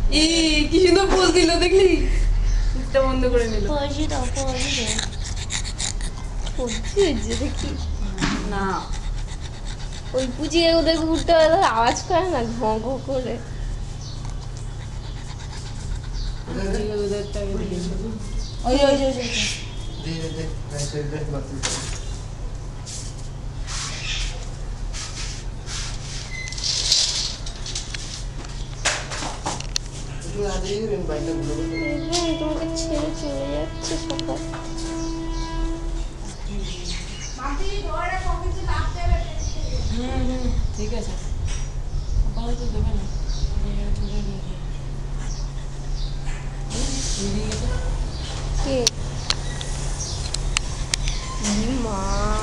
কি সুন্দর পোজ দিল দেখলি? মুখটা বন্ধ করে নিল। পজি দাও দেখি না ওই পুচিয়ে ওদের উঠতে আওয়াজ করে না ঘ ঘ করে। ওই ওই ওই তোমাকে ছেড়ে চলে যাচ্ছে সকাল। ঠিক আছে। আপাতত দেবে না। কে মা